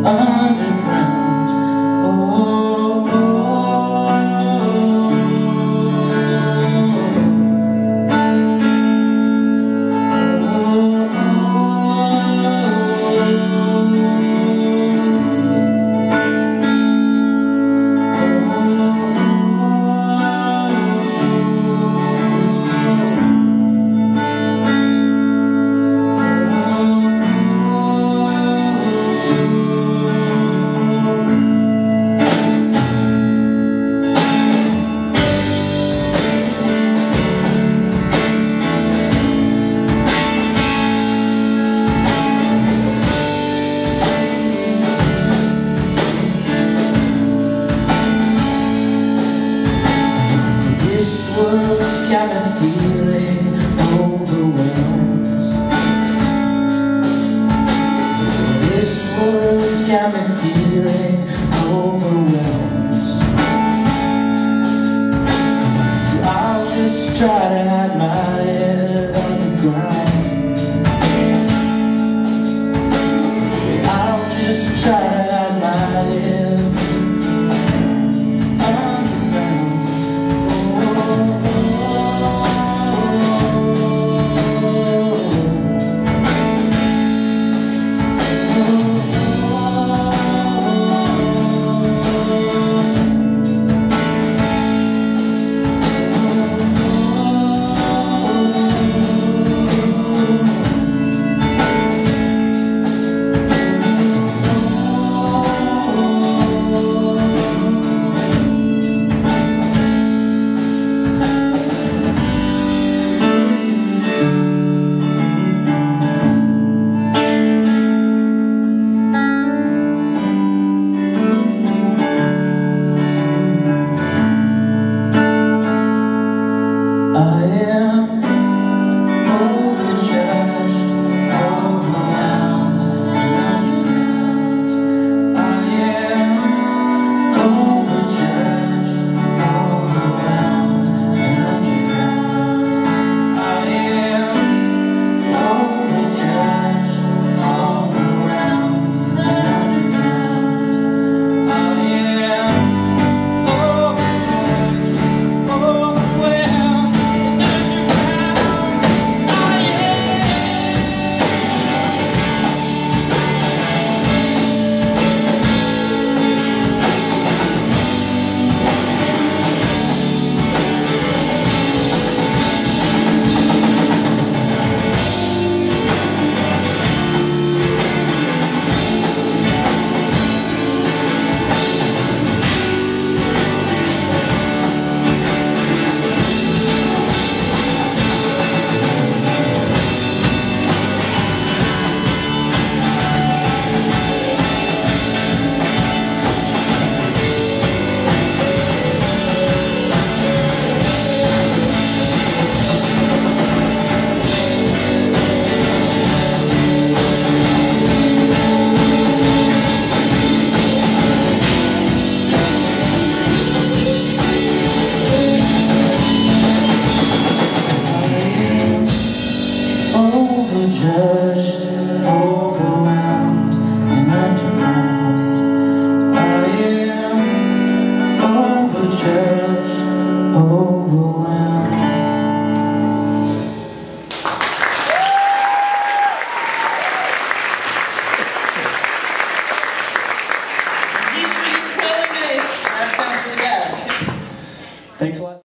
underground. Oh, oh, got me feeling overwhelmed. This world's got me feeling overwhelmed. So I'll just try to hide my head underground. I'll just try to hide my head. I am overjudged, overwhelmed, and underground. I am overjudged, overwhelmed, and underground. I am overjudged, overwhelmed, and underground. I am overjudged, overwhelmed. Overjudged, overwhelmed, and underground. I am overjudged, overwhelmed. That sounds pretty bad. Thanks a lot.